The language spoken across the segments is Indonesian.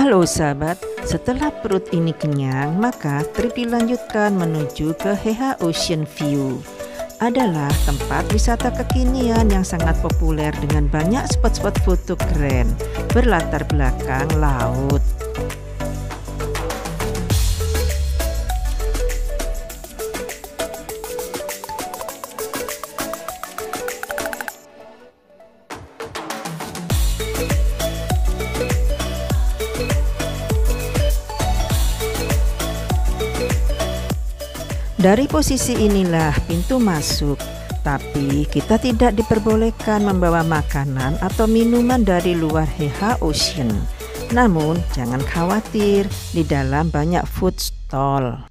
Halo sahabat, setelah perut ini kenyang, maka trip dilanjutkan menuju ke Heha Ocean View. Adalah tempat wisata kekinian yang sangat populer dengan banyak spot-spot foto keren berlatar belakang laut. Dari posisi inilah pintu masuk, tapi kita tidak diperbolehkan membawa makanan atau minuman dari luar Heha Ocean. Namun jangan khawatir, di dalam banyak food stall.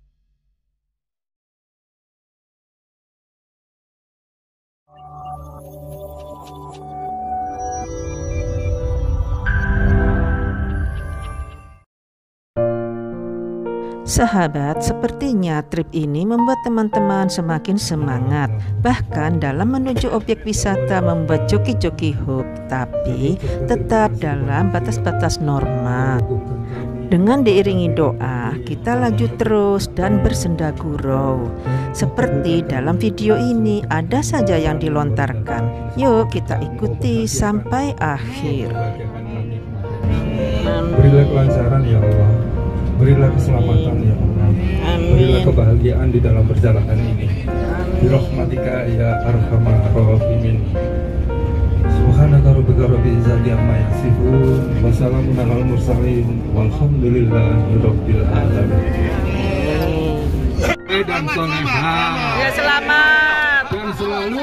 Sahabat, sepertinya trip ini membuat teman-teman semakin semangat. Bahkan dalam menuju objek wisata membuat joki-joki hook, tapi tetap dalam batas-batas normal. Dengan diiringi doa, kita laju terus dan bersenda gurau. Seperti dalam video ini, ada saja yang dilontarkan. Yuk kita ikuti sampai akhir. Berilah kelancaran ya Allah. Berilah keselamatan ya Allah. Berilah kebahagiaan di dalam perjalanan ini. Birahmatika ya arhamar rahimin. Subhanaka rabbika rabbil izzati amma yasifun wa salamun alal mursalin walhamdulillahi rabbil alamin. Dan soneha. Ya selamat. Dan selalu.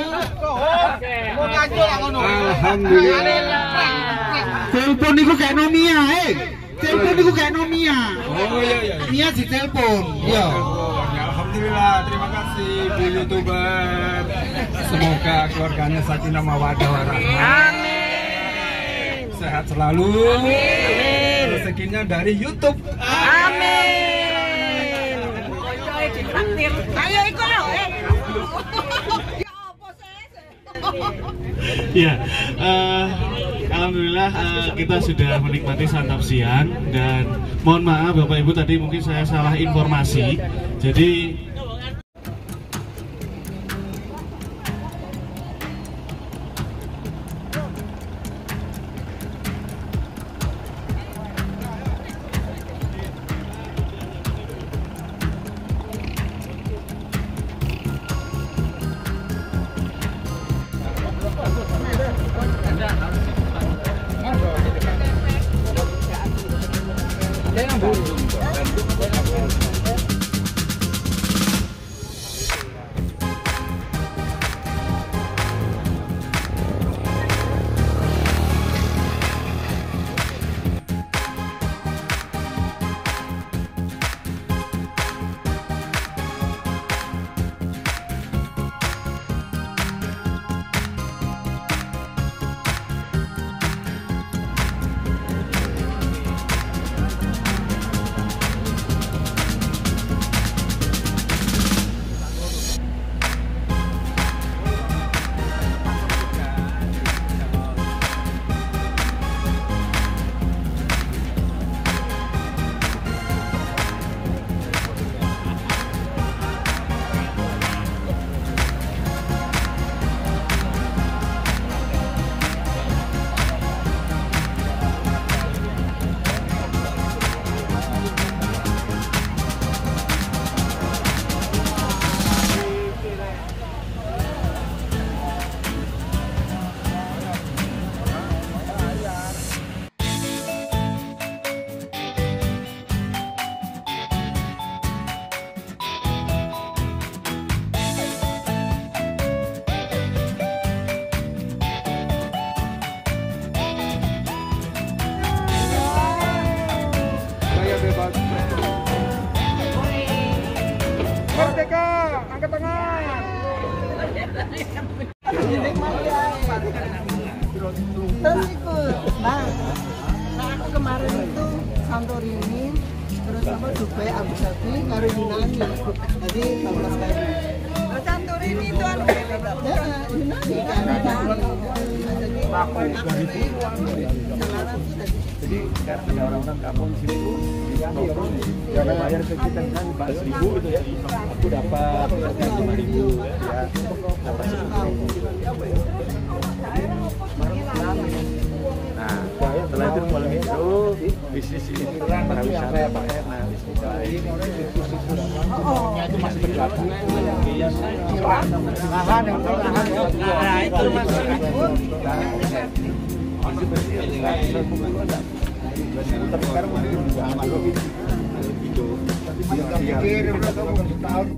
Alhamdulillah. Telepon niku kayak Nomia, telepon niku kayak Nomia. Oh iya. Mia di telepon. Iya. Alhamdulillah, terima kasih Bu YouTuber. Semoga keluarganya sakinah mawaddah warahmah. Amin. Sehat selalu. Amin. Rezekinya dari YouTube. Amin. Ayo ikut loh. Ya, alhamdulillah kita sudah menikmati santap siang dan mohon maaf Bapak Ibu tadi mungkin saya salah informasi. Jadi Merdeka, angkat tangan. Terus ikut, Bang. Nah, aku kemarin itu Santorini, terus apa Dubai, Abu Dhabi, karo Yunani. Jadi 15 kali. Santorini ini itu anu Yunani kan. Jadi sekarang ada orang-orang kampung sini tuh karena bayar ke kita kan 4.000 gitu ya. Aku dapat 5.000 ya. Dapat 10.000. Nah, setelah itu malam itu bisnis ini pariwisata Pak ya. Nah, bisnis lain itu masih berlaku. Lahan yang nah itu masih tapi sekarang udah gitu. Pikir udah tahun.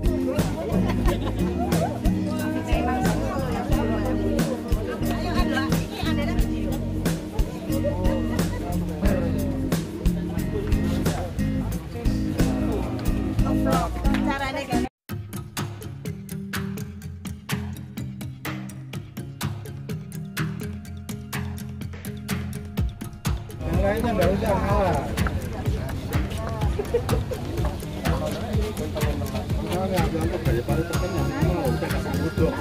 Lainnya nggak usah kalah. Nggak berangkat daripada tekannya mau udah kasih duduk.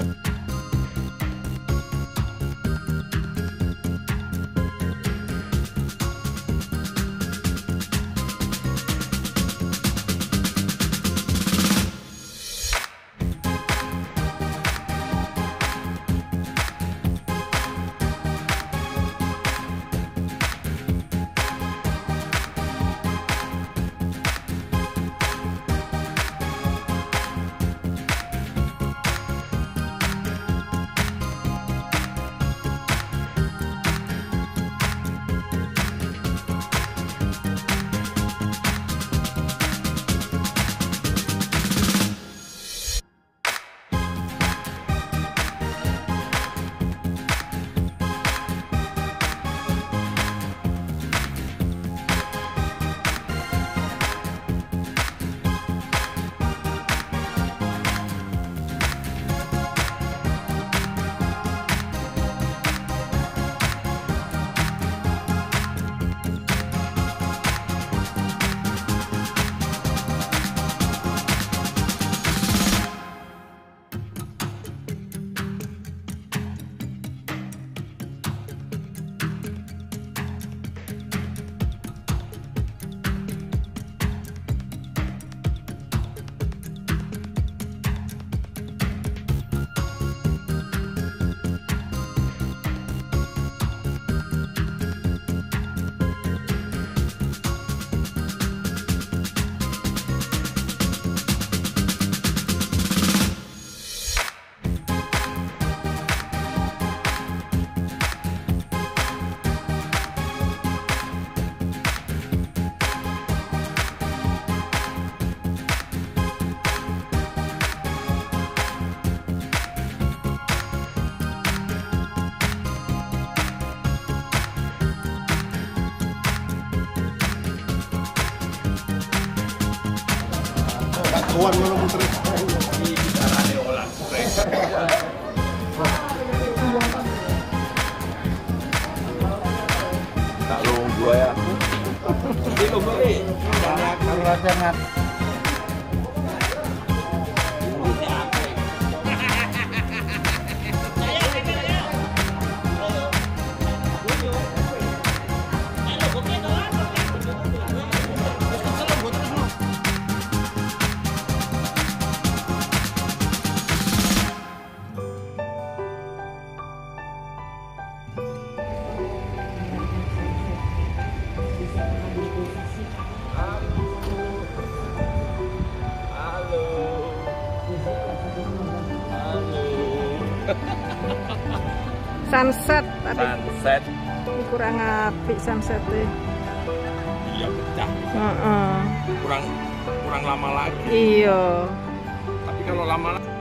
Kawan mana muter. Tak lu gua ya. Itu beli. Kalau sangat Sunset tadi. sunset. Ini kurang apik sunsetnya. Iya pecah. Heeh. Kurang lama lagi. Iya. Tapi kalau lama lagi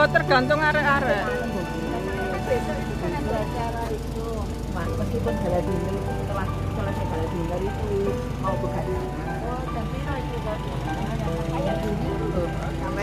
tergantung arek-arek. Meskipun bela diri itu setelah selesai bela diri itu mau begadang. Oh, tapi itu kayak dulu sampai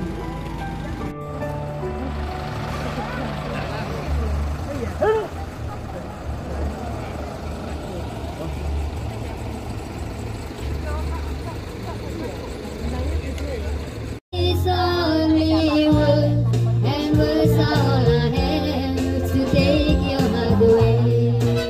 It's only words, and words all I have to take your heart away.